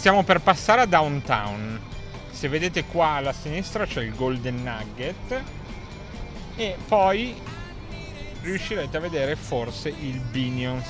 Stiamo per passare a Downtown. Se vedete qua alla sinistra c'è il Golden Nugget e poi riuscirete a vedere forse il Binions.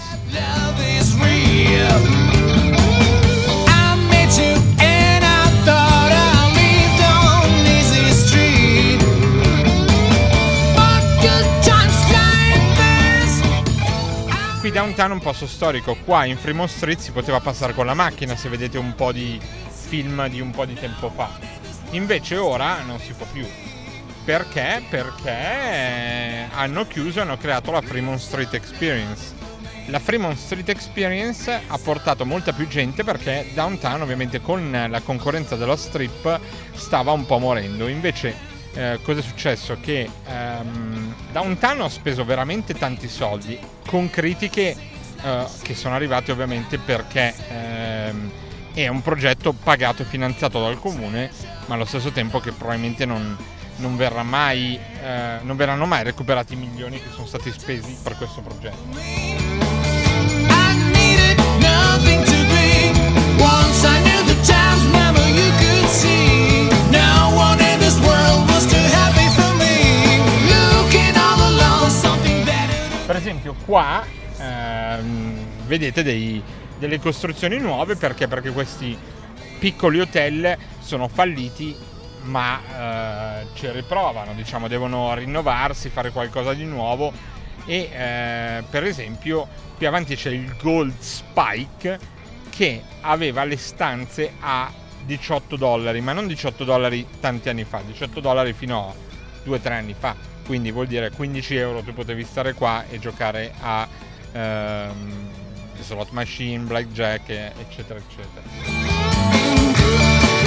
Qui Downtown è un posto storico, qua in Fremont Street si poteva passare con la macchina se vedete un po' di film di un po' di tempo fa. Invece ora non si può più. Perché? Perché hanno chiuso e hanno creato la Fremont Street Experience. La Fremont Street Experience ha portato molta più gente perché Downtown ovviamente con la concorrenza dello strip stava un po' morendo. Invece cosa è successo? Che Downtown ha speso veramente tanti soldi con critiche che sono arrivate ovviamente perché è un progetto pagato e finanziato dal comune, ma allo stesso tempo che probabilmente non verranno mai recuperati i milioni che sono stati spesi per questo progetto. Per esempio qua vedete delle costruzioni nuove perché questi piccoli hotel sono falliti, ma ci riprovano, diciamo, devono rinnovarsi, fare qualcosa di nuovo e per esempio qui avanti c'è il Gold Spike che aveva le stanze a $18, ma non $18 tanti anni fa, $18 fino a 2-3 anni fa, quindi vuol dire 15 euro tu potevi stare qua e giocare a slot machine, blackjack, eccetera eccetera.